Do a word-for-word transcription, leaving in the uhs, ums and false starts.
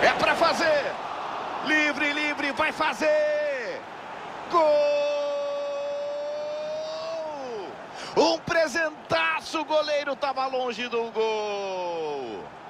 É pra fazer. Livre, livre, vai fazer. Gol! Um presentaço, o goleiro estava longe do gol.